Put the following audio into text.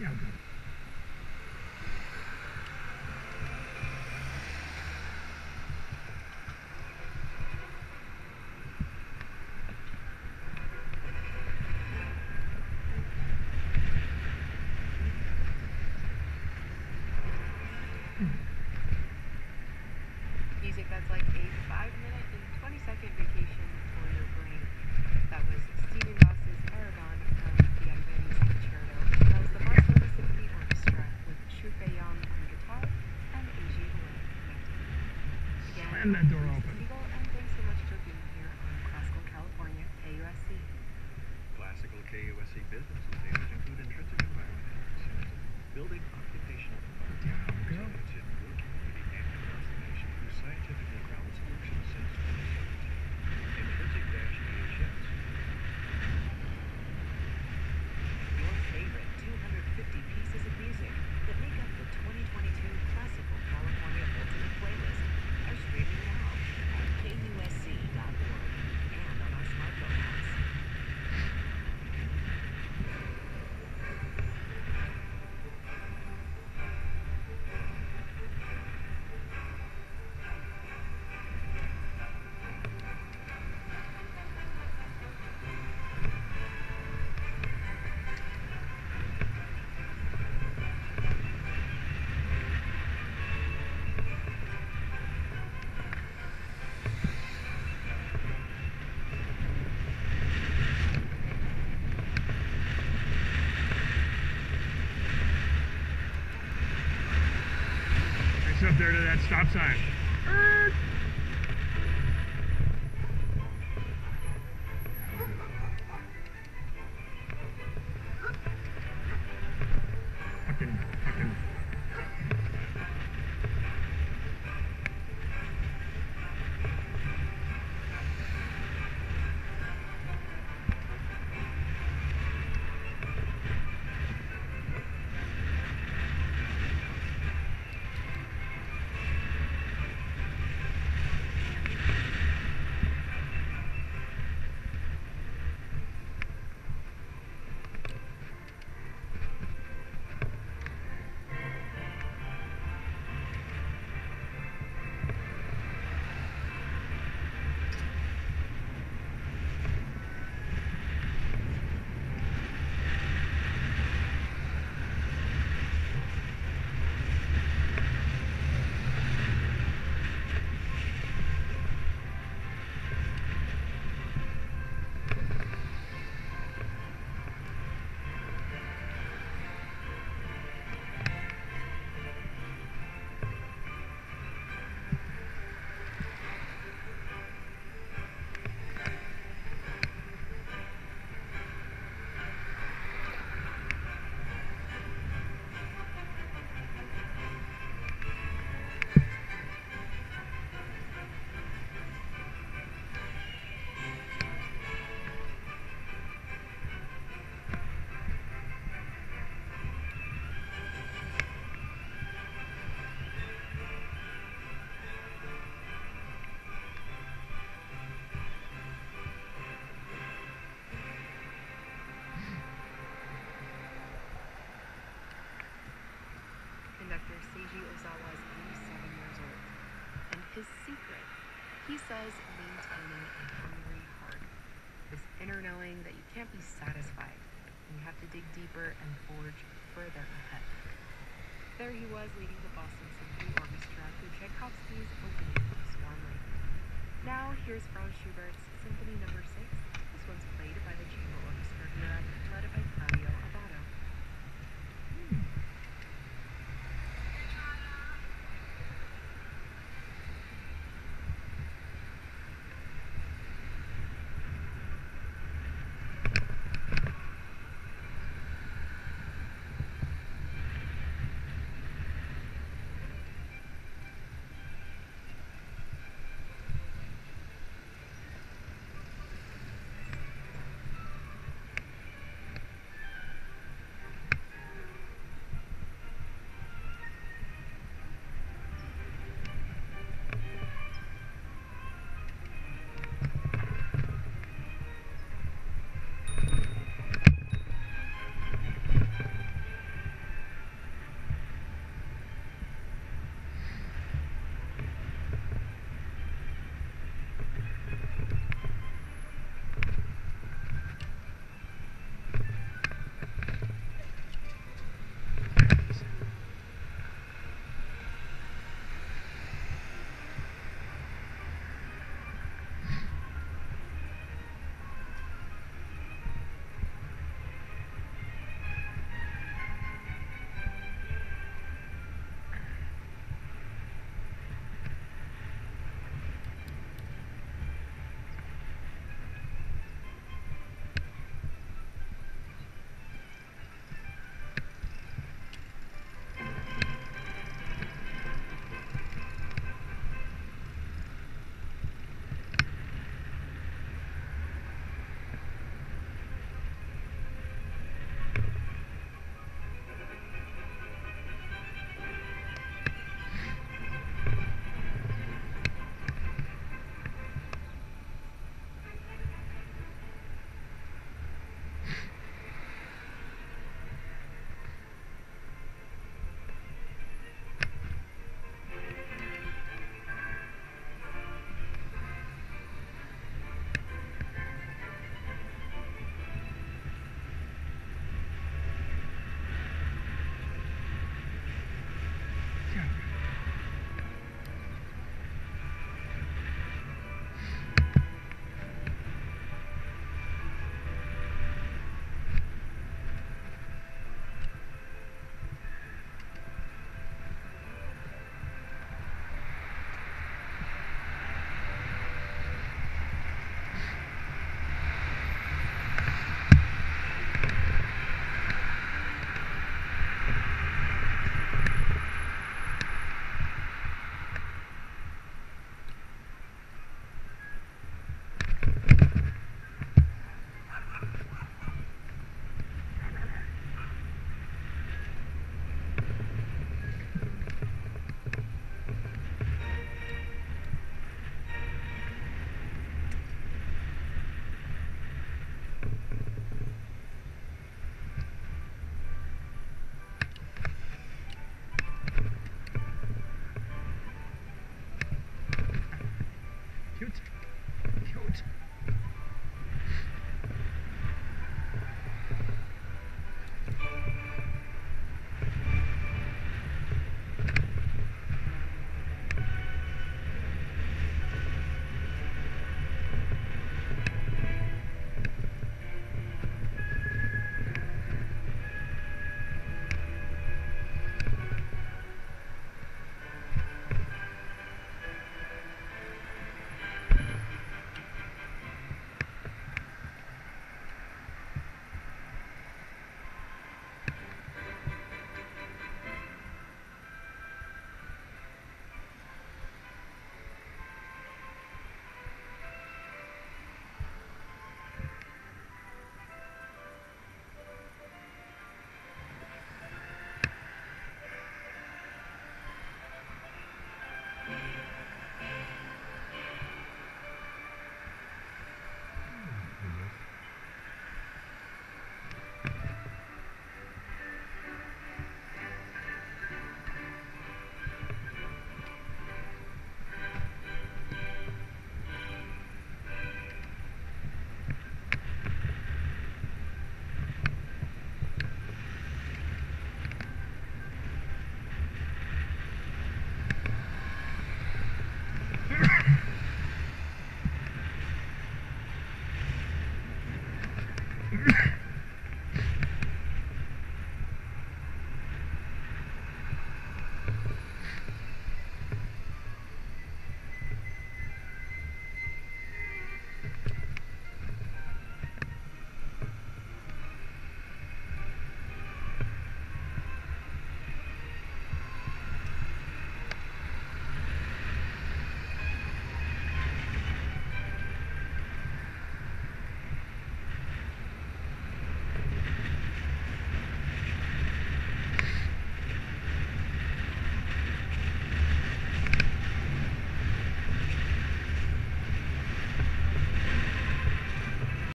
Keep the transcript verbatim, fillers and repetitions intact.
Yeah, good. Music that's like a five minute and twenty second vacation for your brain. That was Stephen Goss's Aragon from the Adventures Concerto. That was the Barcelona Symphony Orchestra with Shufe Yang on guitar and Eiji Aoi conducting. Again, Slam that door I'm Lisa open. Siegel, and thanks so much for being here on Classical California, K U S C. Classical K U S C business leaders include intrinsic environment and systems, building occupational environment resilience in your community and across the nation through scientifically grounded solutions since twenty seventeen. Intrinsic E H S. Your favorite two hundred fifty pieces of music that make up the twenty twenty-two Classical California Ultimate Playlist are streaming now at K U S C dot org and on our smartphone apps. It's up there to that stop sign. Er. Fucking, fucking. Conductor Seiji Ozawa is eighty-seven years old, and his secret, he says, maintaining a hungry heart. This inner knowing that you can't be satisfied, and you have to dig deeper and forge further ahead. There he was leading the Boston Symphony Orchestra through Tchaikovsky's opening of Swan Lake. Now here's Franz Schubert's Symphony Number Six. This one's played by the Chamber Orchestra here, led by